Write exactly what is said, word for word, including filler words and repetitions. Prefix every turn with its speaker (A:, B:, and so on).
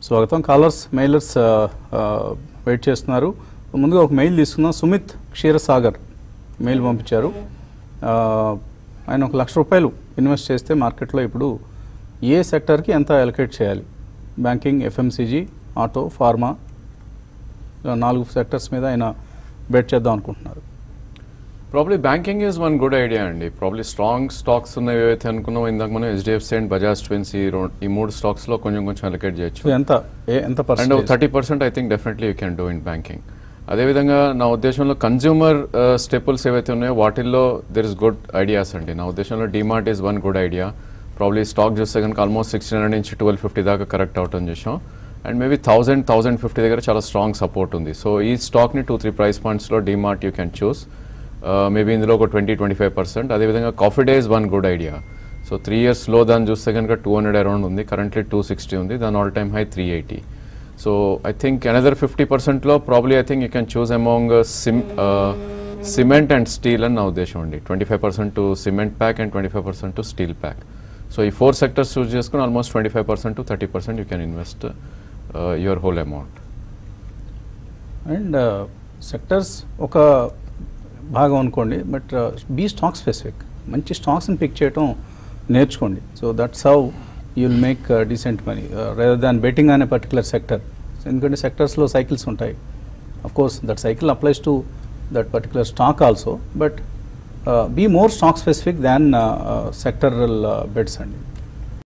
A: స్వాగతం. Callers mailers wait చేస్తున్నారు. ముందుగా ఒక మెయిల్ తీసుకుందాం. సుమిత్ క్షీరసాగర్ మెయిల్ పంపించారు. ఆయన ఒక లక్ష రూపాయలు ఇన్వెస్ట్ చేస్తే మార్కెట్లో ఇప్పుడు ఏ సెక్టర్కి ఎంత అలొకేట్ చేయాలి? బ్యాంకింగ్, ఎఫ్ఎంసీజీ, ఆటో, ఫార్మా, నాలుగు సెక్టర్స్ మీద ఆయన బెట్ చేద్దాం అనుకుంటున్నారు.
B: Probably banking is one good idea అండి. ప్రాబ్లీ స్ట్రాంగ్ స్టాక్స్ ఉన్నవి ఏవైతే అనుకున్నాం ఇందాక మనం హెచ్డిఎఫ్సి అండ్ బజాజ్ ట్విన్స్ ఈ ఈ మూడు స్టాక్స్లో కొంచెం కొంచెం అలొకేట్ చేయొచ్చు.
A: ఎంత ఎంత
B: and thirty percent I think definitely you can do in banking. అదేవిధంగా నా ఉద్దేశంలో కన్జ్యూమర్ స్టేపుల్స్ ఏవైతే ఉన్నాయో వాటిల్లో దెర్ ఇస్ గుడ్ ఐడియాస్ అండి. నా ఉద్దేశంలో DMart is one good idea. Probably stock చూస్తే కనుక ఆల్మోస్ట్ సిక్స్టీన్ హండ్రెడ్ నుంచి ట్వెల్వ్ ఫిఫ్టీ దాకా కరెక్ట్ అవటం చూసాం. And maybe thousand thousand fifty దగ్గర చాలా స్ట్రాంగ్ సపోర్ట్ ఉంది. సో ఈ స్టాక్ని టూ త్రీ ప్రైస్ పాయింట్స్లో DMart you can choose. Maybe ఇందులో ఒక ట్వంటీ ట్వంటీ ఫైవ్ పర్సెంట్. అదేవిధంగా Coffee Day is one good idea. So three ఇయర్స్లో దాన్ని చూస్తే కనుక టూ హండ్రెడ్ అరౌండ్ ఉంది, కరెంట్లీ టూ సిక్స్టీ ఉంది, దాని all time high three eighty. So I think another fifty పర్సెంట్లో probably I think you can choose among sim cement and steel అని నా ఉద్దేశం అండి. Twenty five percent to cement pack and twenty five percent to steel pack. So ఈ four sectors choose చేసుకుని almost twenty five percent to thirty percent you can invest your whole amount.
A: And sectors ఒక భాగం అనుకోండి, but be stock specific. మంచి స్టాక్స్ని pick చేయడం నేర్చుకోండి. So that's how you will make decent money rather than betting అనే particular sector. ఎందుకంటే సెక్టర్స్లో cycles ఉంటాయి. Of course that cycle applies to that particular stock also, but be more stock specific than sectoral bets అండి.